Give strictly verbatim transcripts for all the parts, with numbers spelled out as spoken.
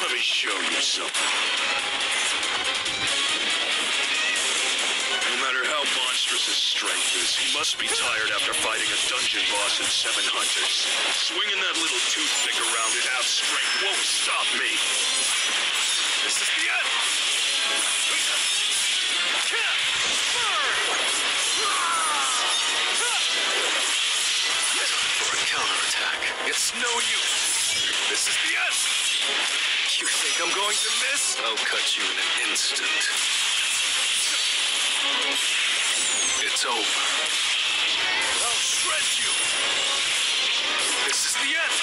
Let me show you something. No matter how monstrous his strength is, he must be tired after fighting a dungeon boss and seven hunters. Swinging that little toothpick around at half strength won't stop me. This is the end. For a counterattack. It's no use. This is the end. You think I'm going to miss? I'll cut you in an instant. It's over. I'll shred you. This is the end.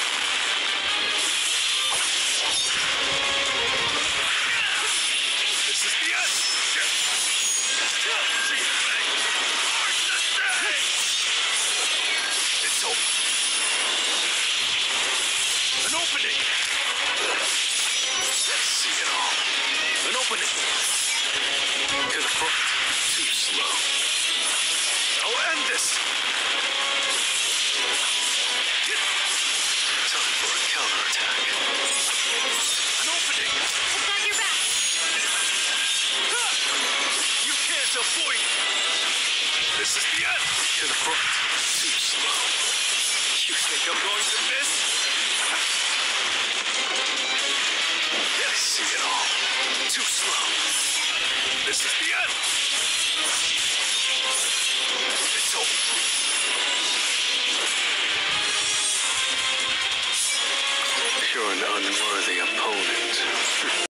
This is the end. It's over. An opening. Let's see it all. An opening. Confront. Too slow. I'll end this. Time for a counterattack. An opening. I've got your back. You can't avoid it. This is the end. Confront. Too slow. You think I'm going to miss? I see it all. Too slow. This is the end. It's over. You're an unworthy opponent.